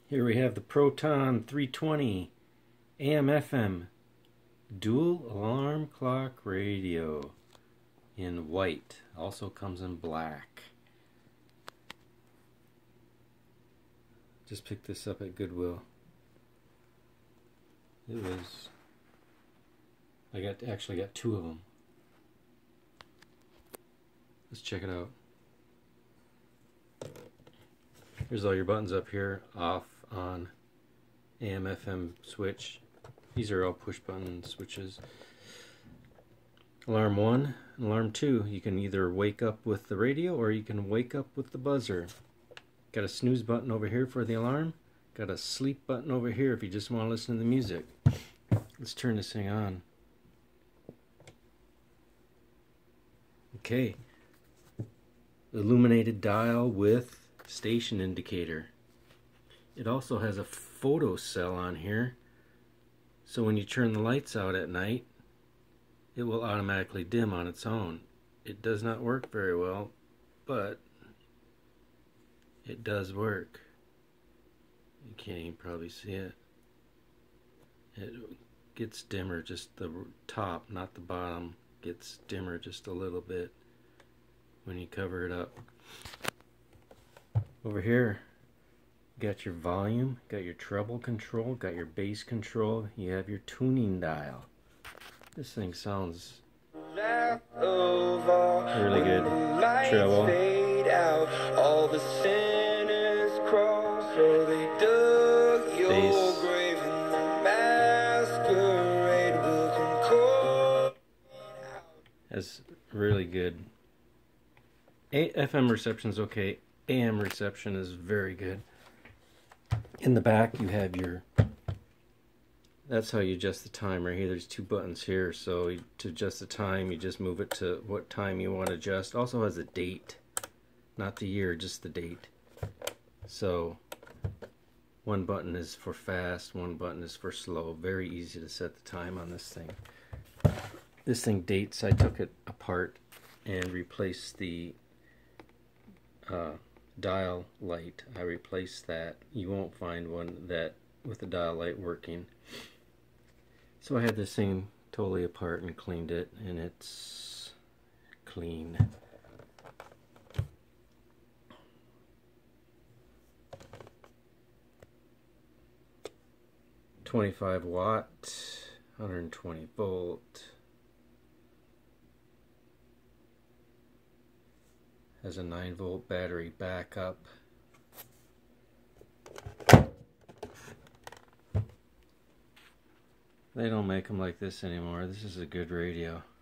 Here we have the Proton 320 AM/FM dual alarm clock radio in white. Also comes in black. Just picked this up at Goodwill. I actually got two of them. Let's check it out. Here's all your buttons up here: off, on, AM/FM switch. These are all push button switches. Alarm 1 and alarm 2. You can either wake up with the radio or you can wake up with the buzzer. Got a snooze button over here for the alarm. Got a sleep button over here if you just want to listen to the music. Let's turn this thing on. Okay. Illuminated dial with station indicator. It also has a photo cell on here, so when you turn the lights out at night it will automatically dim on its own. It does not work very well, but it does work. You can't even probably see it. It gets dimmer, just the top, not the bottom, gets dimmer just a little bit when you cover it up. Over here, got your volume, got your treble control, got your bass control, you have your tuning dial. This thing sounds really good. Treble. Bass. That's really good. FM reception's okay. AM reception is very good. In the back you have your, that's how you adjust the time right here. There's two buttons here, so to adjust the time you just move it to what time you want to adjust. Also has a date, not the year, just the date. So one button is for fast, one button is for slow. Very easy to set the time on this thing. This thing dates. I took it apart and replaced the dial light. I replaced that. You won't find one that with the dial light working. So I had this thing totally apart and cleaned it, and it's clean. .25 watt, 120 volt. Has a 9-volt battery backup. They don't make them like this anymore. This is a good radio.